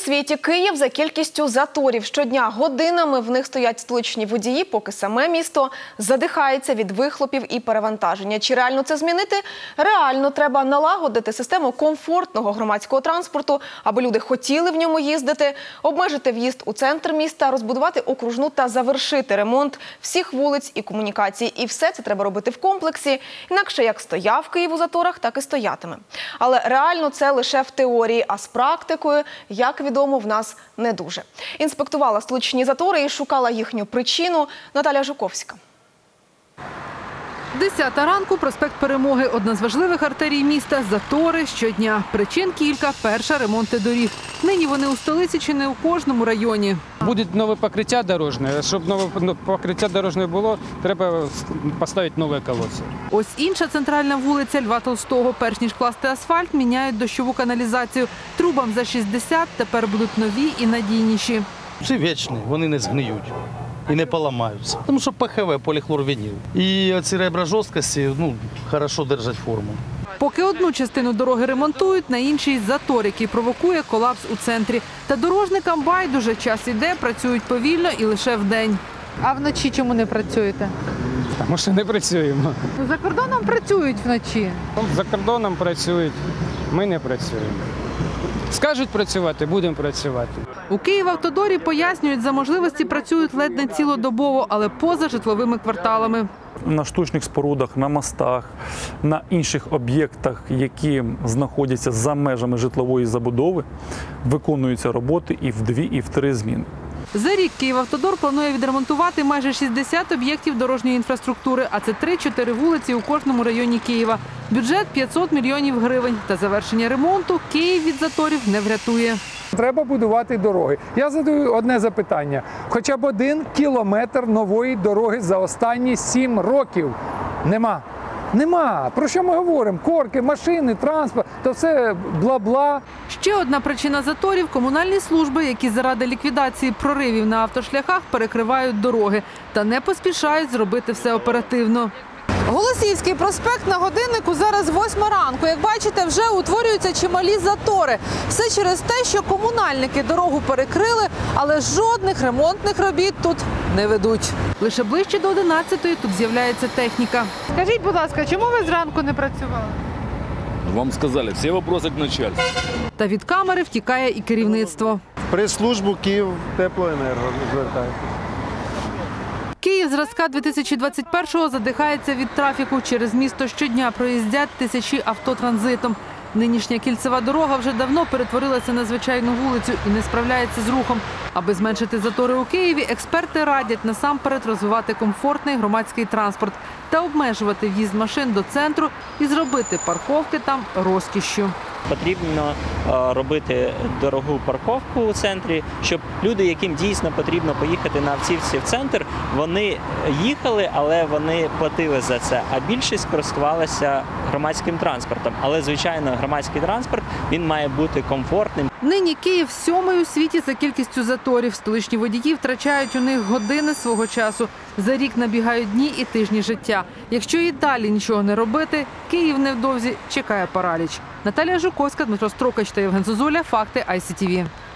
світі Київ за кількістю заторів. Щодня годинами в них стоять столичні водії, поки саме місто задихається від вихлопів і перевантаження. Чи реально це змінити? Реально. Треба налагодити систему комфортного громадського транспорту, аби люди хотіли в ньому їздити, обмежити в'їзд у центр міста, розбудувати окружну та завершити ремонт всіх вулиць і комунікацій. І все це треба робити в комплексі. Інакше як стояв Київ у заторах, так і стоятиме. Але реально це лише в теорії, а з практикою, як відомо, в нас не дуже. Інспектувала столичні затори і шукала їхню причину Наталя Жуковська. 10 ранку, проспект Перемоги – одна з важливих артерій міста. Затори щодня. Причин кілька. Перша – ремонти доріг. Нині вони у столиці чи не у кожному районі. Буде нове покриття дорожнє. Щоб нове покриття дорожнє було, треба поставити нові колодці. Ось інша центральна вулиця Льва Толстого. Перш ніж класти асфальт, міняють дощову каналізацію. Трубам за 60, тепер будуть нові і надійніші. Всі вічні, вони не згниють і не поламаються. Тому що ПХВ, поліхлорвініл. І ці ребра жорсткості, хорошо держать форму. Поки одну частину дороги ремонтують, на іншій – затор, який провокує колапс у центрі. Та дорожникам байдуже, час іде, працюють повільно і лише вдень. А вночі чому не працюєте? Тому що не працюємо. За кордоном працюють вночі. За кордоном працюють, ми не працюємо. Скажуть працювати – будемо працювати. У Київавтодорі пояснюють, за можливості працюють ледь не цілодобово, але поза житловими кварталами. На штучних спорудах, на мостах, на інших об'єктах, які знаходяться за межами житлової забудови, виконуються роботи і в 2, і в 3 зміни. За рік Київавтодор планує відремонтувати майже 60 об'єктів дорожньої інфраструктури, а це 3-4 вулиці у кожному районі Києва. Бюджет – 500 мільйонів гривень. Та завершення ремонту Київ від заторів не врятує. Треба будувати дороги. Я задаю одне запитання. Хоча б 1 кілометр нової дороги за останні 7 років нема. Нема. Про що ми говоримо? Корки, машини, транспорт, то все бла-бла. Ще одна причина заторів – комунальні служби, які заради ліквідації проривів на автошляхах перекривають дороги та не поспішають зробити все оперативно. Голосіївський проспект на годиннику зараз 8 ранку. Як бачите, вже утворюються чималі затори. Все через те, що комунальники дорогу перекрили, але жодних ремонтних робіт тут не ведуть. Лише ближче до 11-ї тут з'являється техніка. Скажіть, будь ласка, чому ви зранку не працювали? Вам сказали, всі питання к начальству. Та від камери втікає і керівництво. Прес-службу Київтеплоенерго звертайте. Київ зразка 2021-го задихається від трафіку. Через місто щодня проїздять тисячі авто транзитом. Нинішня кільцева дорога вже давно перетворилася на звичайну вулицю і не справляється з рухом. Аби зменшити затори у Києві, експерти радять насамперед розвивати комфортний громадський транспорт та обмежувати в'їзд машин до центру і зробити парковки там розкішшю. Потрібно робити дорогу парковку у центрі, щоб люди, яким дійсно потрібно поїхати на автівці в центр, вони їхали, але вони платили за це, а більшість користувалася громадським транспортом. Але, звичайно, громадський транспорт, він має бути комфортним. Нині Київ 7-й у світі за кількістю заторів. Столичні водії втрачають у них години свого часу. За рік набігають дні і тижні життя. Якщо і далі нічого не робити, Київ невдовзі чекає параліч. Наталя Жуковська, Дмитро Строкач та Євген Зозуля. Факти ICTV.